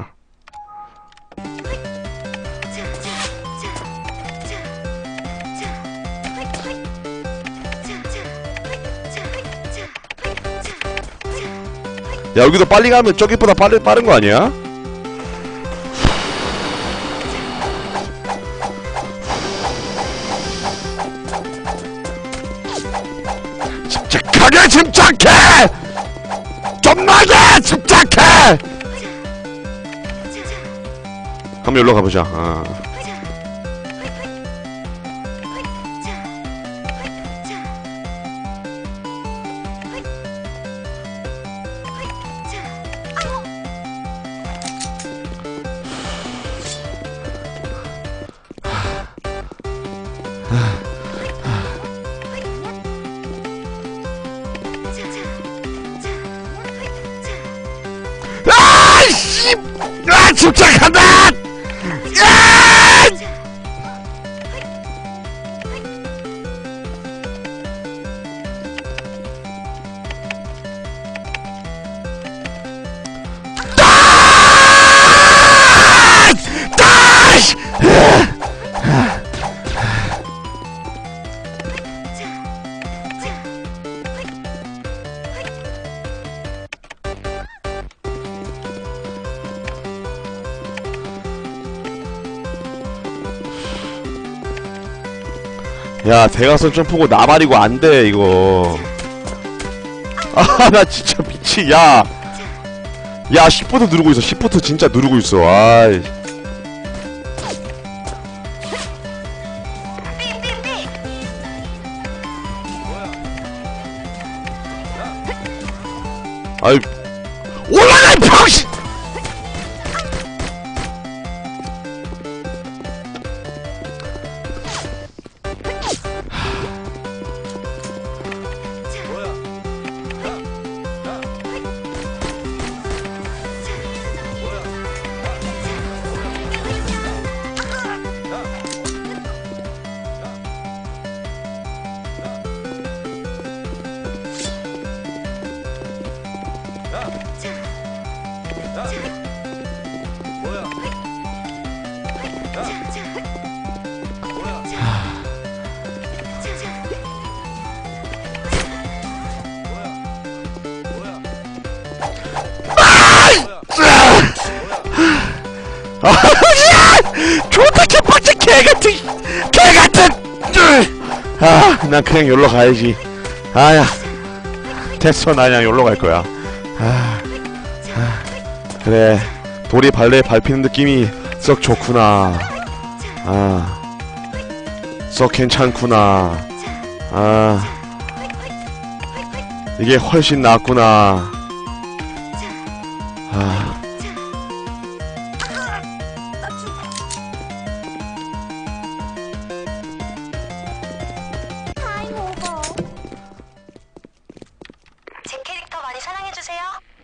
야 여기도 빨리 가면 저기보다 빠르, 빠른 거 아니야? 침착하게 침착해! 좀나게 침착해! 한번 여기로 가보자. 아. 아이씨! 아 침착한다! 야! 야 대각선 점프고 나발이고 안돼 이거. 아 나 진짜 미치. 야 야 시프트 누르고 있어. 시프트 진짜 누르고 있어. 아이 아이 올라가 이 병신. 좋다 개빡치 개같은 개같은. 아 난 그냥 여기로 가야지. 아야 됐어. 나 그냥 여기로 갈 거야. 아, 아 그래 돌이 발레에 밟히는 느낌이 썩 좋구나. 아썩 괜찮구나. 아 이게 훨씬 낫구나. 아
제 캐릭터 많이 사랑해주세요.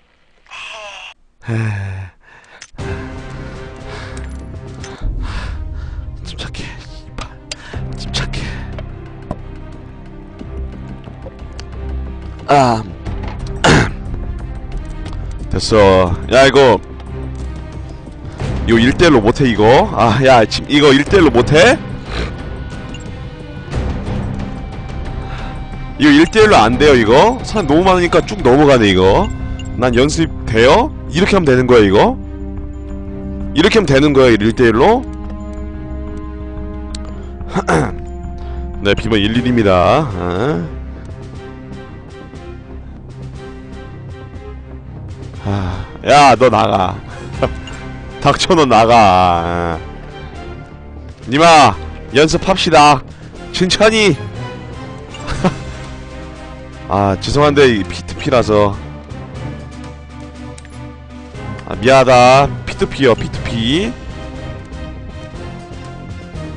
침착해. 침착해. 아 됐어. 야 이거 이거 일 대 일로 못해 이거. 아 야 지금 이거 일 대 일로 못해? 이거 일 대 일로 안 돼요 이거. 사람 너무 많으니까 쭉 넘어가네 이거. 난 연습 돼요? 이렇게 하면 되는 거야 이거? 이렇게 하면 되는 거야 일 대 일로? 네 비번 일일입니다. 어? 아, 야 너 나가. 닥쳐 너 나가. 니마 연습합시다 천천히. 아 죄송한데 피투피라서. 아 미안하다. 피투피요 피투피.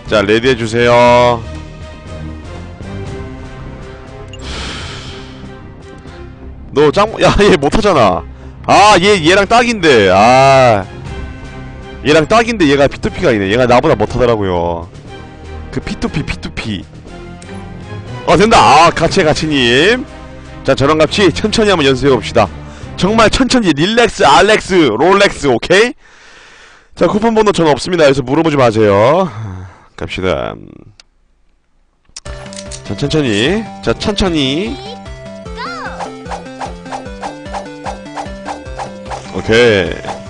자, 레디 해주세요. 너 짱, 야, 얘 못하잖아. 아, 얘, 얘랑 딱인데. 아. 얘랑 딱인데 얘가 피투피가 아니네. 얘가 나보다 못하더라고요. 그 피투피, 피투피. 어, 된다. 아, 같이 같이님. 자, 저랑 같이 천천히 한번 연습해봅시다. 정말 천천히. 릴렉스, 알렉스, 롤렉스, 오케이? 자, 쿠폰 번호 전 없습니다. 그래서 물어보지 마세요. 갑시다. 자, 천천히. 자, 천천히. 오케이.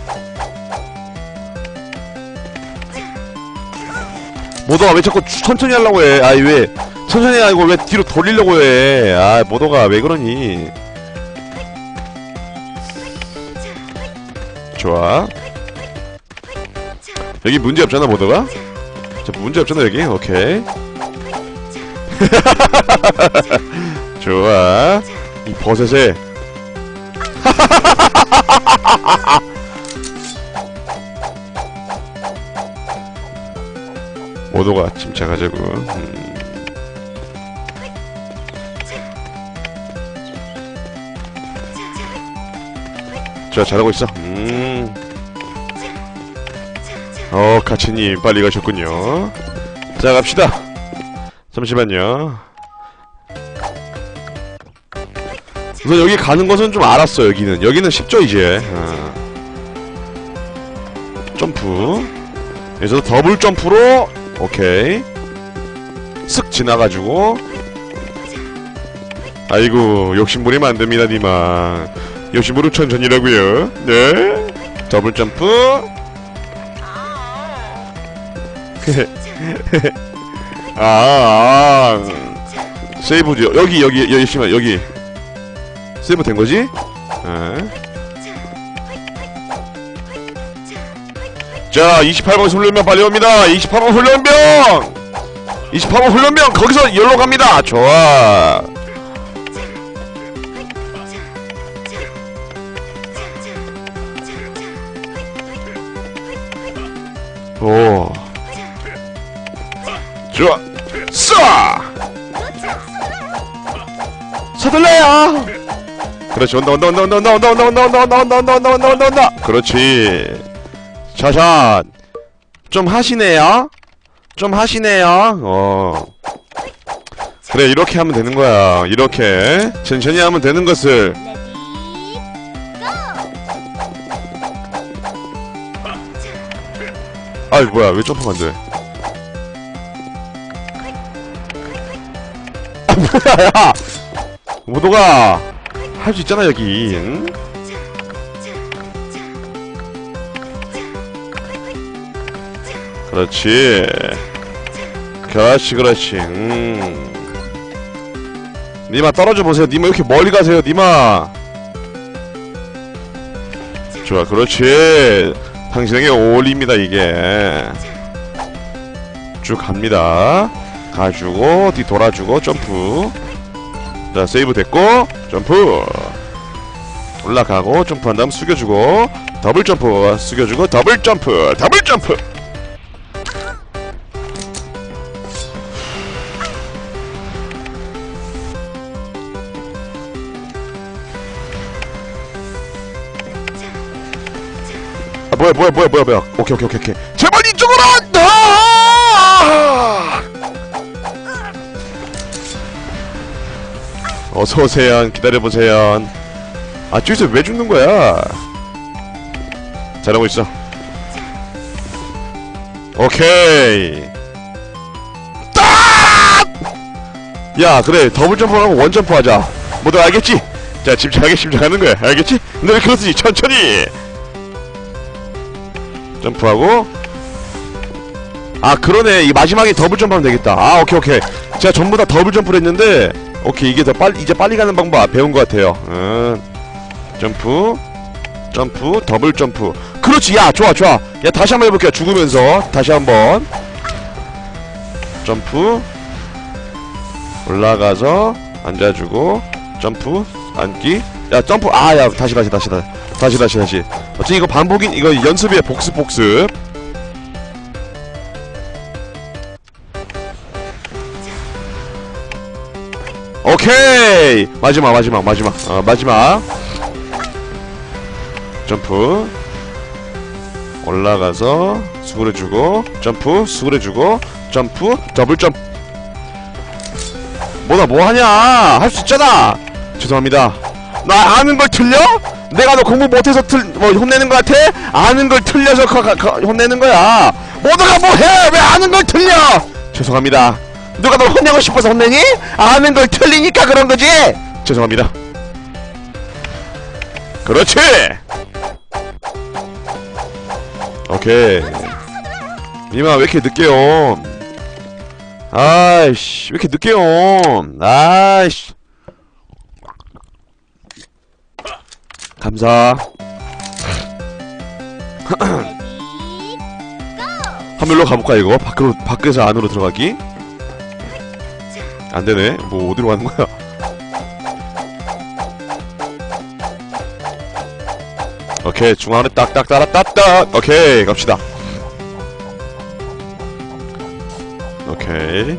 모더가 왜 자꾸 천천히 하려고 해? 아이, 왜 천천히 하고 왜 뒤로 돌리려고 해? 아, 모더가 왜 그러니? 좋아. 여기 문제 없잖아, 모더가? 자, 문제 없잖아, 여기. 오케이. 좋아. 이 버섯에. 모도가 침착하자고. 음. 자, 잘하고 있어. 음. 어, 가치님 빨리 가셨군요. 자, 갑시다. 잠시만요. 우선 여기 가는 것은 좀 알았어. 여기는 여기는 쉽죠 이제. 아. 점프. 여기서 더블 점프로. 오케이. 쓱 지나가지고. 아이고, 욕심부리면 안됩니다 니마. 욕심부르 천천히라고요. 네. 더블 점프. 아, 아. 세이브죠. 여기 여기 여기 심한 여기. 세이브 된 거지? 아. 자, 이십팔 번 훈련병 빨리 옵니다. 이십팔 번 훈련병! 이십팔 번 훈련병! 거기서 열로 갑니다! 좋아! 오. 좋아! 쏴! 서둘러요! 그렇지, 온다, 온다, 온다, 온다, 온다, 온다, 온다, 온다, 온다, 온다, 온다, 온다, 온다, 온다, 온다, 온다! 그렇지! 샤샷! 좀 하시네요? 좀 하시네요? 어. 그래, 이렇게 하면 되는 거야. 이렇게. 천천히 하면 되는 것을. 아이, 뭐야, 왜 점프가 안 돼? 아, 뭐야, 야! 모도가! 할 수 있잖아, 여기. 응? 그렇지. 그렇지, 그렇지. 음. 니마 떨어져 보세요. 니마 이렇게 멀리 가세요, 니마. 좋아, 그렇지. 당신에게 어울립니다, 이게. 쭉 갑니다. 가주고, 뒤 돌아주고, 점프. 자, 세이브 됐고, 점프. 올라가고, 점프한 다음 숙여주고, 더블 점프. 숙여주고, 더블 점프. 더블 점프. 아, 뭐야 뭐야 뭐야 뭐야 뭐야. 오케이 오케이 오케이 오케이. 제발 이쪽으로. 아! 어서 오세요. 기다려 보세요. 아, 저기서 왜 죽는 거야? 잘하고 있어. 오케이. 딱! 야, 그래. 더블 점프하고 원 점프 하자. 모두 알겠지? 자, 침착하게 침착하는 거야. 알겠지? 너네 그렇지. 천천히. 점프하고. 아, 그러네. 이 마지막에 더블 점프하면 되겠다. 아, 오케이 오케이. 제가 전부 다 더블 점프를 했는데, 오케이, 이게 더 빨리 이제 빨리 가는 방법 배운 것 같아요. 음. 점프, 점프, 더블 점프. 그렇지. 야, 좋아 좋아. 야, 다시 한번 해볼게요. 죽으면서 다시 한번. 점프. 올라가서 앉아주고, 점프, 앉기. 야, 점프. 아, 야, 다시 다시 다시 다시 다시 다시 다시. 어차피 이거 반복인, 이거 연습이에요. 복습 복습. 오케이. 마지막 마지막 마지막 어 마지막 점프 올라가서 수그려주고 점프 수그려주고 점프 더블 점프. 뭐다 뭐하냐 할 수 있잖아. 죄송합니다. 나 아는 걸 틀려? 내가 너 공부 못해서 틀 뭐 혼내는 거 같아? 아는 걸 틀려서 거, 거, 거, 혼내는 거야. 모두가 뭐해 왜 아는 걸 틀려. 죄송합니다. 누가 너 혼내고 싶어서 혼내니? 아는 걸 틀리니까 그런 거지. 죄송합니다. 그렇지. 오케이. 이마 왜 이렇게 늦게요? 아이씨 왜 이렇게 늦게요? 아이씨. 감사. 화면로 가볼까 이거? 밖으로 밖에서 안으로 들어가기? 안 되네. 뭐 어디로 가는 거야? 오케이 중앙에 딱딱 따라 딱딱. 오케이 갑시다. 오케이.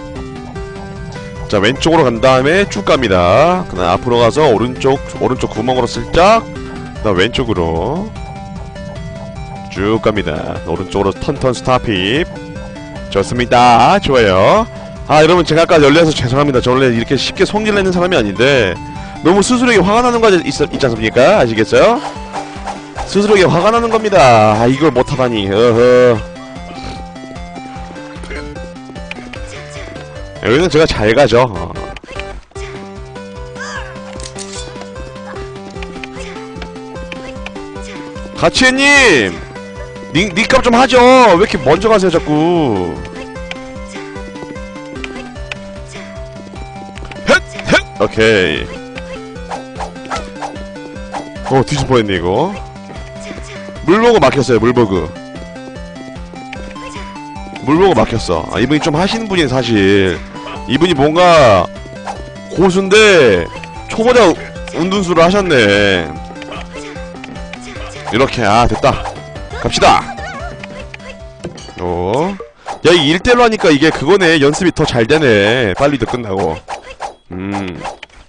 자 왼쪽으로 간 다음에 쭉 갑니다. 그 다음 앞으로 가서 오른쪽 오른쪽 구멍으로 슬쩍. 그 다음 왼쪽으로 쭉 갑니다. 오른쪽으로 턴턴 스탑힙. 좋습니다. 좋아요. 아 여러분 제가 아까 열려서 죄송합니다. 저 원래 이렇게 쉽게 성질 내는 사람이 아닌데 너무 스스로에게 화가 나는 거 있, 있지 않습니까? 아시겠어요? 스스로에게 화가 나는 겁니다. 아 이걸 못하다니. 어허. 여기는 제가 잘 가죠. 어. 가치혜님! 니, 니값 좀 하죠! 왜 이렇게 먼저 가세요, 자꾸. 헷! 헷! 오케이. 어, 뒤질 뻔했네, 이거. 물버그 막혔어요, 물버그. 물버그 막혔어. 아, 이분이 좀 하시는 분이 사실. 이분이 뭔가 고수인데 초보자 운둔수를 하셨네. 이렇게. 아 됐다. 갑시다. 오. 야 이 일 대일로 하니까 이게 그거네. 연습이 더 잘 되네. 빨리도 끝나고. 음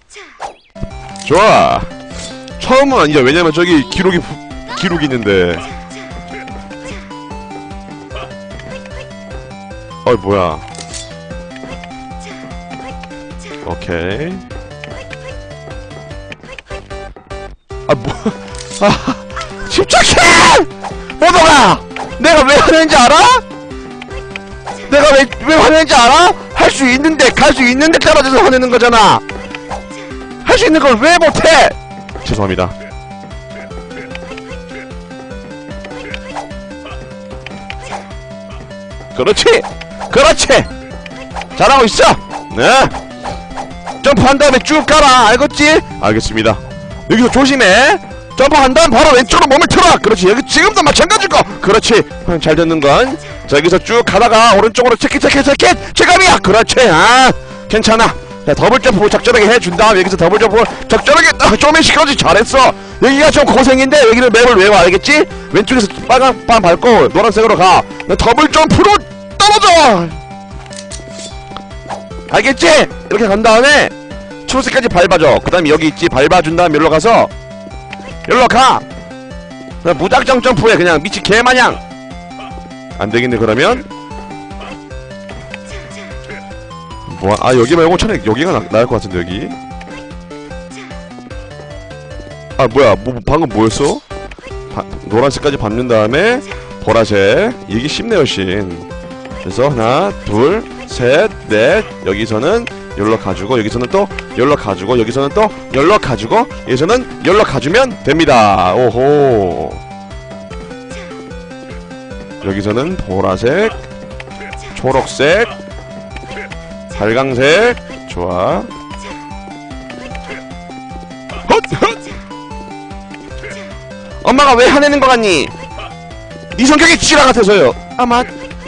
좋아. 처음은 아니죠. 왜냐면 저기 기록이 기록이 있는데. 어이 뭐야. 오케이. 아 뭐. 아 집착해! 모동아! 내가 왜 화내는지 알아? 내가 왜, 왜 화내는지 알아? 할 수 있는데, 갈 수 있는데 떨어져서 화내는 거잖아! 할 수 있는 걸 왜 못해! 죄송합니다. 그렇지! 그렇지! 잘하고 있어! 네! 점프한 다음에 쭉 가라! 알겠지? 알겠습니다. 여기서 조심해! 점프한 다음 바로 왼쪽으로 몸을 틀어! 그렇지! 여기 지금도 마찬가지고! 그렇지! 잘 듣는건. 자 여기서 쭉 가다가 오른쪽으로 체킷 체킷 체킷! 체감이야! 그렇지! 아! 괜찮아! 자 더블 점프 적절하게 해준 다음 여기서 더블 점프 적절하게 아, 좀의 시끄러지. 잘했어! 여기가 좀 고생인데 여기는 맵을 외워. 알겠지? 왼쪽에서 빨간 판 밟고 노란색으로 가! 더블 점프로 떨어져! 알겠지? 이렇게 간 다음에 초록색까지 밟아줘. 그 다음에 여기 있지? 밟아준 다음에 여기로 가서 여기로 가! 그냥 무작정 점프해. 그냥 미치 개마냥. 안되겠네 그러면. 뭐야? 아 여기 말고 차라리 여기가 나, 나을 것 같은데 여기. 아 뭐야 뭐 방금 뭐였어? 바, 노란색까지 밟는 다음에 보라색. 이게 쉽네 훨씬. 그래서 하나 둘 셋 넷 여기서는 열로 가지고 여기서는 또 열로 가지고 여기서는 또 열로 가지고 여기서는 열로 가주면 됩니다. 오호. 여기서는 보라색 초록색 빨강색. 좋아. 헛! 헛! 엄마가 왜 화내는 거 같니? 네 성격이 지라 같아서요. 아마.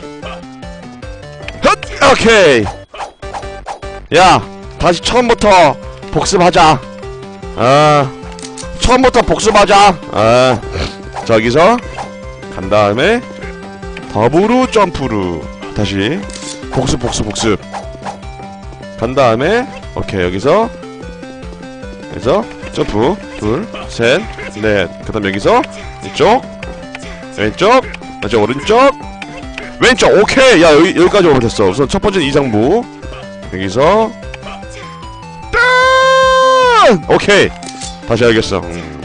헛! 오케이. 야 다시 처음부터 복습하자. 아 처음부터 복습하자. 아 저기서 간 다음에 더블로 점프로 다시 복습 복습 복습 간 다음에 오케이, 여기서 여기서 점프 둘, 셋, 넷. 그 다음 여기서 이쪽 왼쪽 왼쪽 오른쪽 왼쪽. 오케이. 야, 여기, 여기까지 오면 됐어. 우선 첫 번째 이상부 여기서 딴! 오케이. 다시 알겠어. 음.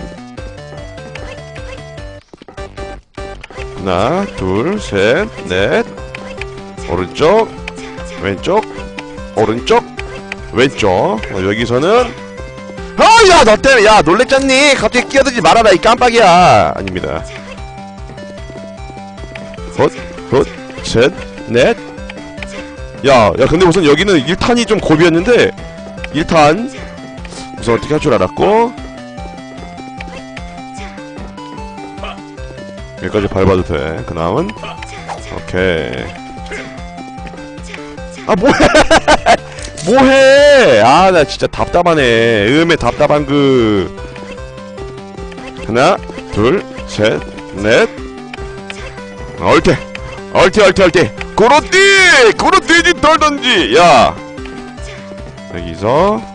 하나 둘 셋 넷 오른쪽 왼쪽 오른쪽 왼쪽. 어, 여기서는 어야 너 때문에 야 놀랬잖니. 갑자기 끼어들지 말아라 이 깜빡이야. 아닙니다. 헛헛셋넷. 야, 야 근데 우선 여기는 일 탄이 좀 고비였는데 일 탄 우선 어떻게 할 줄 알았고 여기까지 밟아도 돼. 그 다음은 오케이. 아 뭐해 뭐해. 아 나 진짜 답답하네. 음에 답답한 그 하나 둘 셋 넷. 얼테 얼테 얼테 얼테 고로띠 고로띠지 덜던지. 야 여기서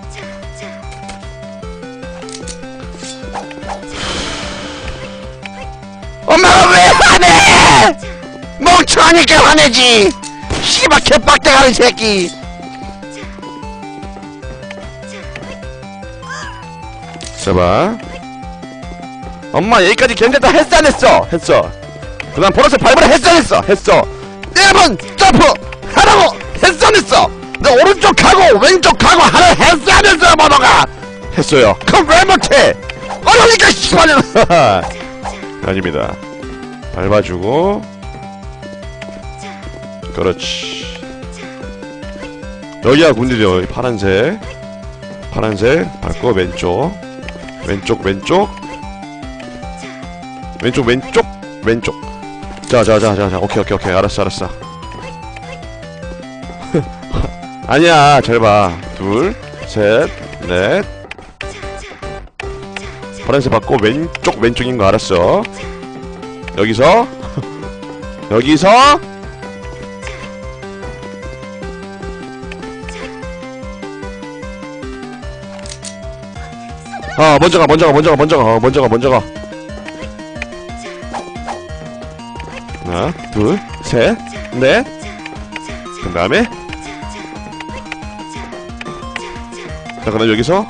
엄마가 왜 화내. 멍청하니까 화내지. 씨발 개빡대가리 새끼. 잡아. 엄마 여기까지 견뎠다. 했어 안 했어? 했어. 그 다음 보너스 밟으라. 했어 안 했어? 했어. 네 번 점프 하라고. 했어 안 했어? 내 오른쪽 가고 왼쪽 가고 하나 했어 안 했어? 번호가 했어요. 그럼 왜 못해? 어려우니까 씨발년. 아닙니다. 밟아주고 그렇지. 여기가 문제죠. 이 파란색 파란색 밟고 왼쪽 왼쪽 왼쪽 왼쪽 왼쪽 왼쪽. 자자자자자 오케이 오케이 오케이 알았어 알았어. 아니야 잘봐. 둘 셋 넷. 파란색 받고 왼쪽 왼쪽인 거 알았어. 여기서 여기서 아 먼저 가 먼저 가 먼저 가 먼저 가 어, 먼저 가 먼저 가. 하나 둘 셋 넷. 그 다음에 자 그럼 여기서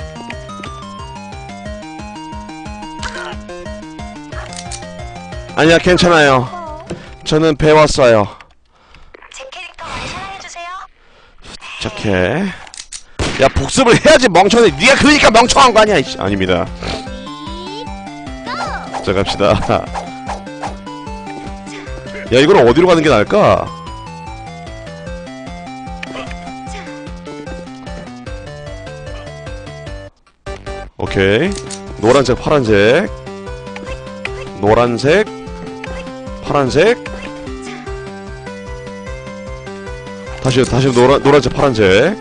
아니야 괜찮아요. 저는 배웠어요.
제 캐릭터 많이 사랑해주세요.
착해. 야 복습을 해야지 멍청해. 니가 그러니까 멍청한 거 아니야. 이씨. 아닙니다. 자 갑시다. 야 이걸 어디로 가는 게 나을까? 오케이. 노란색 파란색 노란색 파란색 다시 다시 노란 노란색 파란색.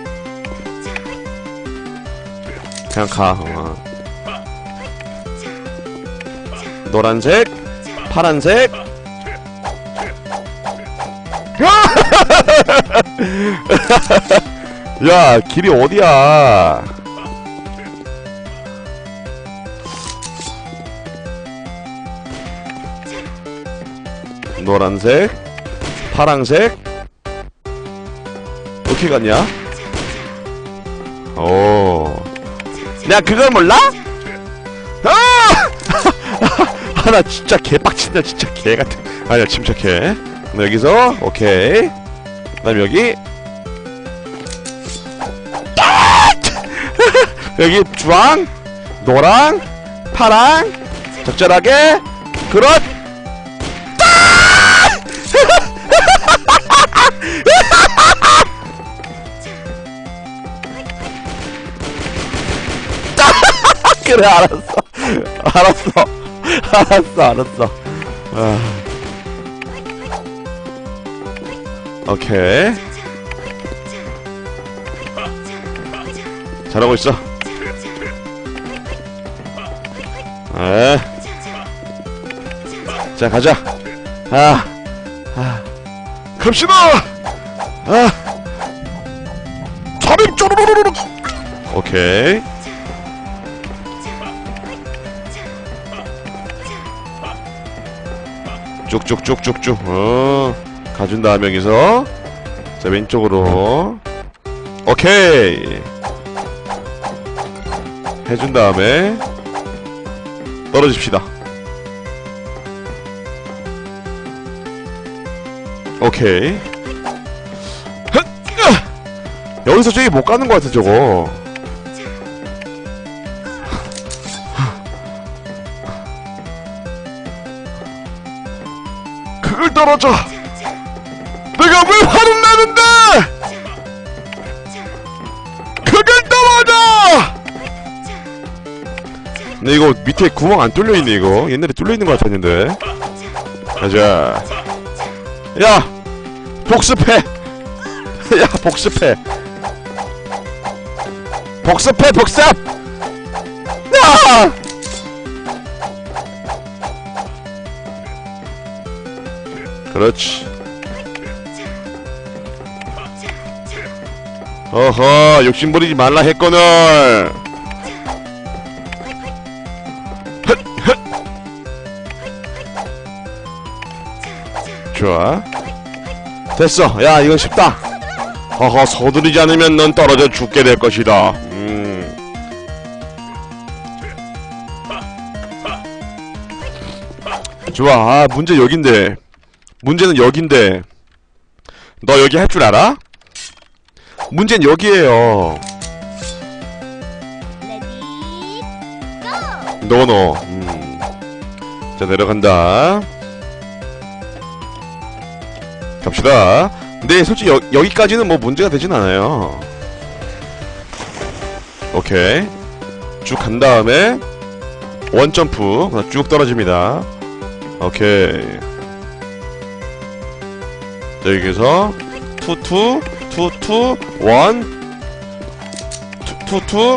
그냥 가. 어. 노란색 파란색. 야 길이 어디야? 노란색 파란색. 어떻게 갔냐? 오 내가 그걸 몰라? 아! 나 진짜 개빡친다 진짜 개같은. 아니야 침착해. 여기서 오케이. 그 다음 여기 여기 주황 노랑 파랑 적절하게. 그렇 그래 알았어 알았어 알았어 알았어. 아. 오케이 잘하고 있어. 에. 자 가자. 아, 아. 갑시다. 아. 잠입 쪼르르르르. 오케이. 쭉쭉쭉쭉쭉. 어. 가준 다음에 여기서 자 왼쪽으로. 오케이. 해준 다음에 떨어집시다. 오케이. 헛! 으아! 여기서 저기 못 가는 것 같아 저거. 그걸 떨어져. 내가 왜 화를 내는데? 그걸 떨어져. 근데 이거 밑에 구멍 안 뚫려 있네 이거. 옛날에 뚫려 있는 것 같았는데. 가자. 야, 복습해. 야, 복습해. 복습해, 복습. 야! 그렇지. 어허, 욕심부리지 말라 했거늘. 좋아. 됐어. 야, 이건 쉽다. 허허, 서두르지 않으면 넌 떨어져 죽게 될 것이다. 음. 좋아. 아, 문제 여긴데. 문제는 여긴데. 너 여기 할 줄 알아? 문제는 여기에요. 노노. 음. 자, 내려간다. 갑시다. 근데 솔직히 여, 여기까지는 뭐 문제가 되진 않아요. 오케이. 쭉 간 다음에 원점프 쭉 떨어집니다. 오케이. 자, 여기서 투투 투투 원 투투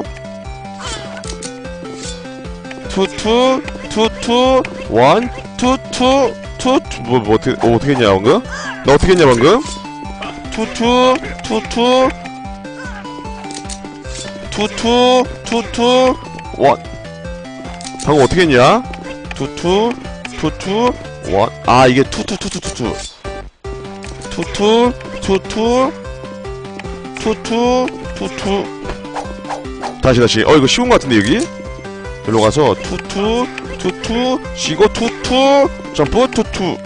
투투 투투 원 투투 투투 뭐, 뭐 어떻게 어, 어떻게 했냐 방금? 너 어떻게 했냐 방금? 투투 투투 투투 투투 원 방금 어떻게 했냐? 투투 투투 원 아 이게 투투 투투 투투 투투 투투 투투 투투 다시 다시 어 이거 쉬운 것 같은데 여기? 여기로 가서 투투 투투 쉬고 투투 점프 투투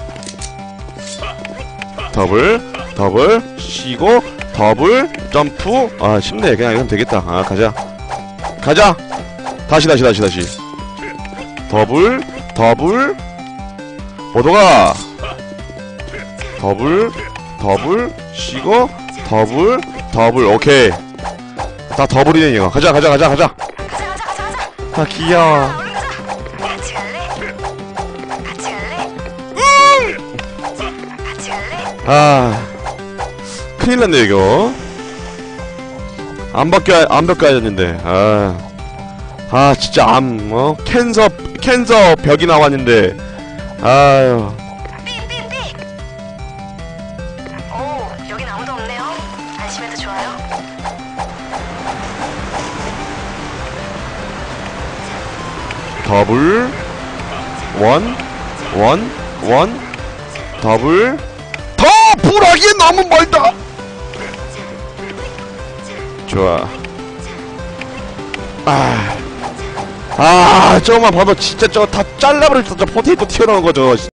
더블 더블 쉬고 더블 점프 아 쉽네 그냥 이건 되겠다 아 가자 가자 다시 다시 다시 다시 더블 더블 모두가 더블 더블 쉬고 더블 더블 오케이 다 더블이네 이거 가자 가자 가자 가자
가자 가자 가자 가자.
아 귀여워
같이 갈래? 같이 갈래? 같이 갈래?
아 큰일났네 이거 안 바뀌어 안 바뀌어야 했는데 아, 아 진짜 암 어? 캔서 캔서 벽이 나왔는데 아유
삑삑삑. 오, 여긴 아무도 없네요. 안심해도 좋아요.
더블 원 원 원 더블 더블하기엔 너무 멀다 좋아 아, 아 저거만 봐도 진짜 저거 다 잘라버릴 저 포테이토 튀어나온 거죠